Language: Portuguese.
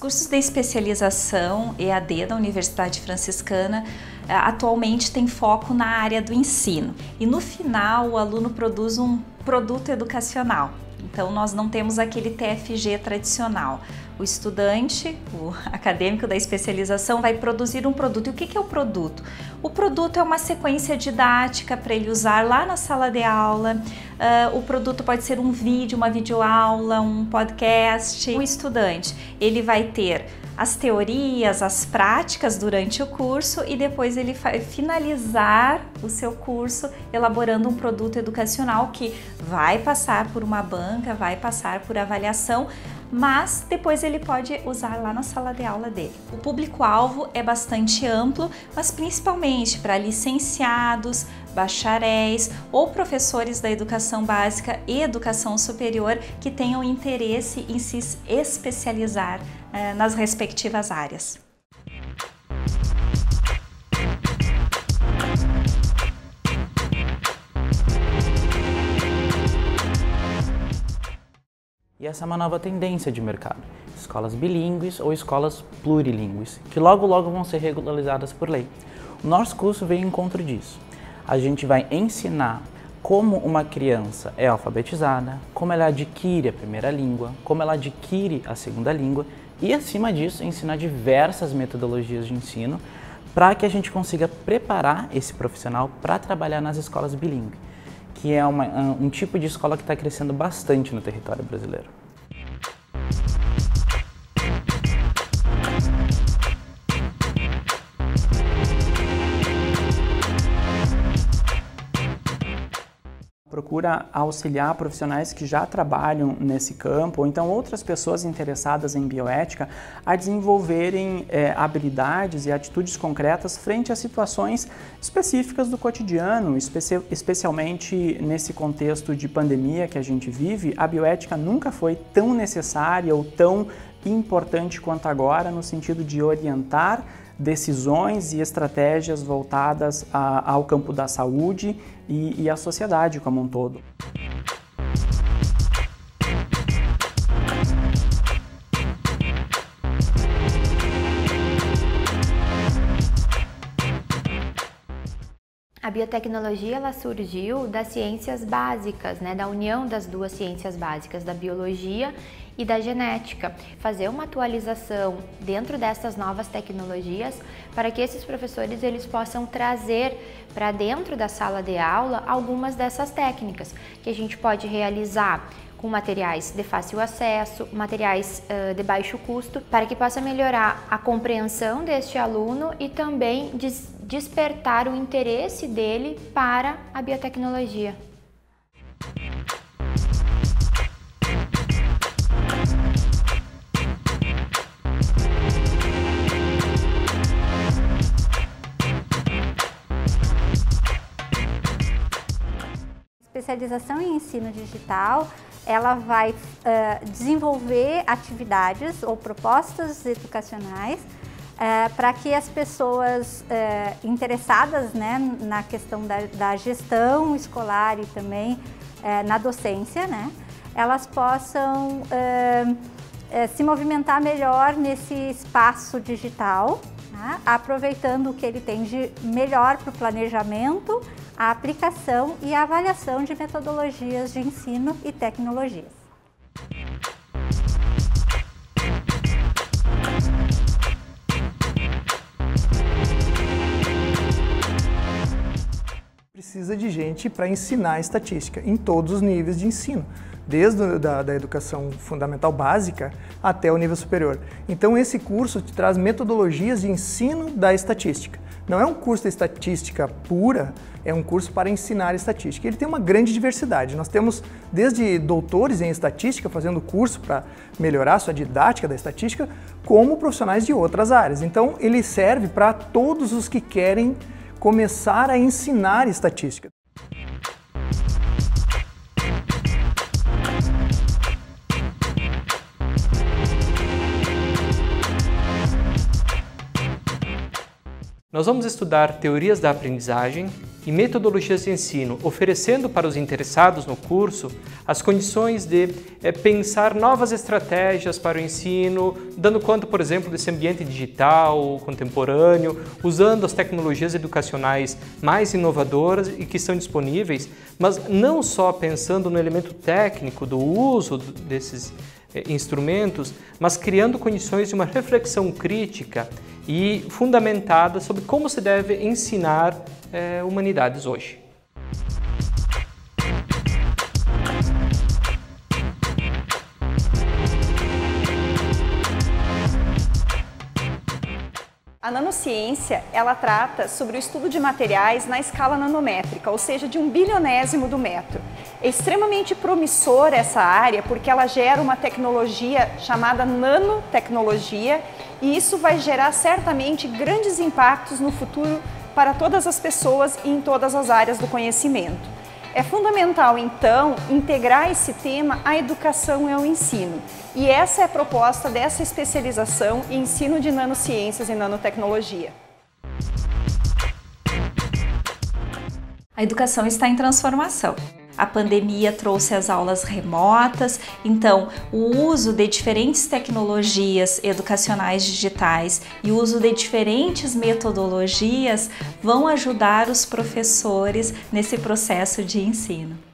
cursos de especialização EAD da Universidade Franciscana atualmente têm foco na área do ensino e no final o aluno produz um produto educacional. Então nós não temos aquele TFG tradicional. O estudante, o acadêmico da especialização vai produzir um produto. E o que é o produto? O produto é uma sequência didática para ele usar lá na sala de aula. O produto pode ser um vídeo, uma videoaula, um podcast. O estudante, ele vai ter as teorias, as práticas durante o curso e depois ele vai finalizar o seu curso elaborando um produto educacional que vai passar por uma banca, vai passar por avaliação, mas depois ele pode usar lá na sala de aula dele. O público-alvo é bastante amplo, mas principalmente para licenciados, bacharéis ou professores da educação básica e educação superior que tenham interesse em se especializar nas respectivas áreas. E essa é uma nova tendência de mercado, escolas bilíngues ou escolas plurilíngues, que logo vão ser regularizadas por lei. O nosso curso vem em encontro disso. A gente vai ensinar como uma criança é alfabetizada, como ela adquire a primeira língua, como ela adquire a segunda língua e, acima disso, ensinar diversas metodologias de ensino para que a gente consiga preparar esse profissional para trabalhar nas escolas bilíngues, que é um tipo de escola que está crescendo bastante no território brasileiro. Procura auxiliar profissionais que já trabalham nesse campo, ou então outras pessoas interessadas em bioética, a desenvolverem habilidades e atitudes concretas frente a situações específicas do cotidiano, especialmente nesse contexto de pandemia que a gente vive. A bioética nunca foi tão necessária ou tão importante quanto agora, no sentido de orientar decisões e estratégias voltadas ao campo da saúde e à sociedade como um todo. A biotecnologia ela surgiu das ciências básicas, da união das duas ciências básicas, da biologia e da genética. Fazer uma atualização dentro dessas novas tecnologias para que esses professores eles possam trazer para dentro da sala de aula algumas dessas técnicas que a gente pode realizar com materiais de fácil acesso, materiais de baixo custo, para que possa melhorar a compreensão deste aluno e também despertar o interesse dele para a biotecnologia. Especialização em ensino digital, ela vai desenvolver atividades ou propostas educacionais para que as pessoas interessadas na questão da gestão escolar e também na docência, elas possam se movimentar melhor nesse espaço digital, aproveitando o que ele tem de melhor para o planejamento, a aplicação e a avaliação de metodologias de ensino e tecnologias. Precisa de gente para ensinar estatística em todos os níveis de ensino, desde da educação fundamental básica até o nível superior. Então esse curso te traz metodologias de ensino da estatística. Não é um curso de estatística pura, é um curso para ensinar estatística. Ele tem uma grande diversidade. Nós temos desde doutores em estatística fazendo curso para melhorar a sua didática da estatística, como profissionais de outras áreas. Então ele serve para todos os que querem começar a ensinar estatística. Nós vamos estudar teorias da aprendizagem, e metodologias de ensino, oferecendo para os interessados no curso as condições de pensar novas estratégias para o ensino, dando conta, por exemplo, desse ambiente digital, contemporâneo, usando as tecnologias educacionais mais inovadoras e que estão disponíveis, mas não só pensando no elemento técnico do uso desses instrumentos, mas criando condições de uma reflexão crítica e fundamentada sobre como se deve ensinar humanidades hoje. A nanociência, ela trata sobre o estudo de materiais na escala nanométrica, ou seja, de 1/1000º do metro. É extremamente promissora essa área porque ela gera uma tecnologia chamada nanotecnologia e isso vai gerar certamente grandes impactos no futuro para todas as pessoas e em todas as áreas do conhecimento. É fundamental, então, integrar esse tema à educação e ao ensino. E essa é a proposta dessa especialização em ensino de nanociências e nanotecnologia. A educação está em transformação. A pandemia trouxe as aulas remotas, então o uso de diferentes tecnologias educacionais digitais e o uso de diferentes metodologias vão ajudar os professores nesse processo de ensino.